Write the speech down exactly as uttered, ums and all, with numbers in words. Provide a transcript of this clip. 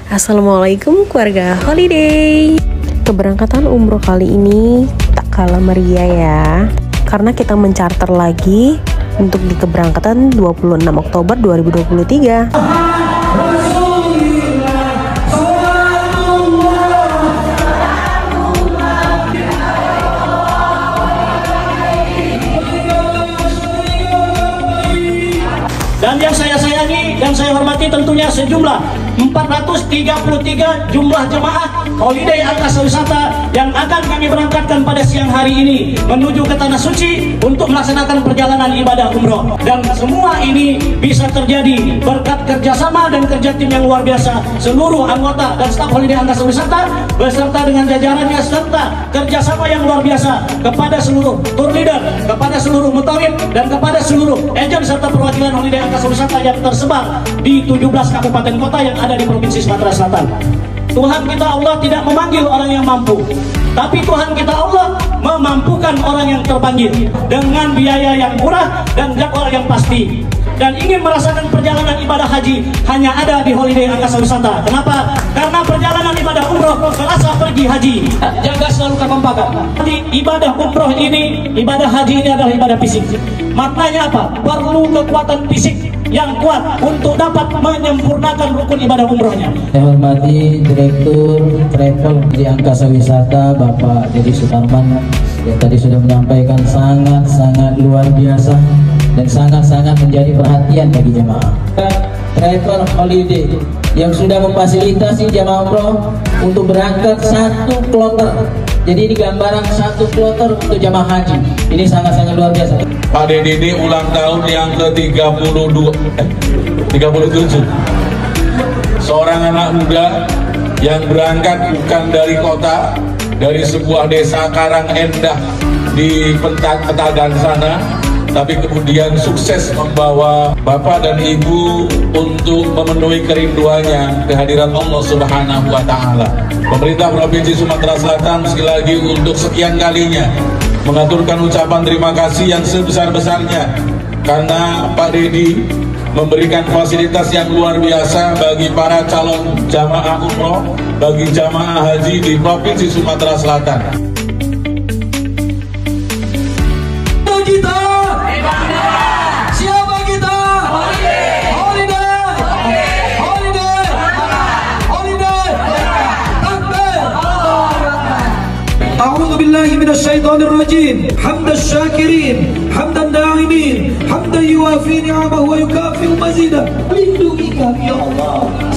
Assalamualaikum keluarga holiday. Keberangkatan umroh kali ini tak kalah meriah ya, karena kita mencarter lagi untuk di keberangkatan dua puluh enam Oktober dua ribu dua puluh tiga. Dan yang saya sayangi dan saya hormati tentunya sejumlah empat ratus tiga puluh tiga jumlah jemaah Holiday Angkasa Wisata yang akan kami berangkatkan pada siang hari ini menuju ke Tanah Suci untuk melaksanakan perjalanan ibadah umroh. Dan semua ini bisa terjadi berkat kerjasama dan kerja tim yang luar biasa seluruh anggota dan staf Holiday Angkasa Wisata beserta dengan jajarannya, serta kerjasama yang luar biasa kepada seluruh tour leader, kepada seluruh mutawif, dan kepada seluruh ejen serta perwakilan Holiday Angkasa Wisata yang tersebar di tujuh belas kabupaten kota yang ada di Provinsi Sumatera Selatan. Tuhan kita Allah tidak memanggil orang yang mampu, tapi Tuhan kita Allah memampukan orang yang terpanggil dengan biaya yang murah dan jadwal yang pasti. Dan ingin merasakan perjalanan ibadah haji hanya ada di Holiday Angkasa Wisata. Kenapa? Karena perjalanan ibadah umroh terasa pergi haji. Jaga selalu kekompakan. Jadi ibadah umroh ini, ibadah haji ini adalah ibadah fisik. Maknanya apa? Perlu kekuatan fisik yang kuat untuk dapat menyempurnakan rukun ibadah umrohnya. Saya hormati Direktur Travel di Angkasa Wisata Bapak Deddy Sutarman yang tadi sudah menyampaikan sangat-sangat luar biasa dan sangat-sangat menjadi perhatian bagi jemaah. Travel Holiday yang sudah memfasilitasi jemaah umroh untuk berangkat satu kloter. Jadi ini gambaran satu kloter untuk jemaah haji. Ini sangat-sangat luar biasa. Pak Deddy ini ulang tahun yang ke tiga puluh dua, eh, tiga puluh tujuh. Seorang anak muda yang berangkat bukan dari kota, dari sebuah desa Karang Endah di Petagan sana, tapi kemudian sukses membawa Bapak dan Ibu untuk memenuhi kerinduannya kehadiran Allah Subhanahu wa Ta'ala. Pemerintah Provinsi Sumatera Selatan sekali lagi untuk sekian kalinya mengaturkan ucapan terima kasih yang sebesar-besarnya karena Pak Deddy memberikan fasilitas yang luar biasa bagi para calon jamaah umroh, bagi jamaah haji di Provinsi Sumatera Selatan. Kita siapa kita? Holiday, holiday, holiday, holiday. Takbir. A'udzu billahi minasyaitonir rajim. Hamdasy syakirin, hamdan da'imin, hamdan yuwafi ni'amahu wa yukafi mazidah. Lindungi kami ya Allah.